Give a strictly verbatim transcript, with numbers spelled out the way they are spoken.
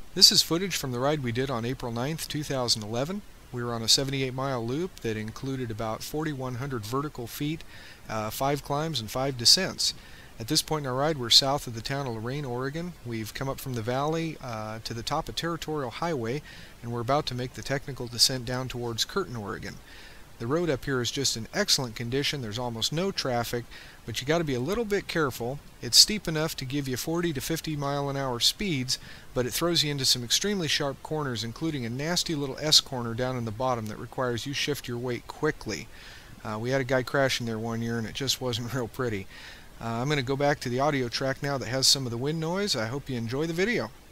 This is footage from the ride we did on April ninth, two thousand eleven. We were on a seventy-eight mile loop that included about forty-one hundred vertical feet, uh, five climbs and five descents. At this point in our ride, we're south of the town of Lorain, Oregon. We've come up from the valley uh, to the top of Territorial Highway, and we're about to make the technical descent down towards Curtin, Oregon. The road up here is just in excellent condition. There's almost no traffic, but you got to be a little bit careful. It's steep enough to give you forty to fifty mile an hour speeds, but it throws you into some extremely sharp corners, including a nasty little S corner down in the bottom that requires you shift your weight quickly. Uh, we had a guy crashing there one year, and it just wasn't real pretty. Uh, I'm going to go back to the audio track now that has some of the wind noise. I hope you enjoy the video.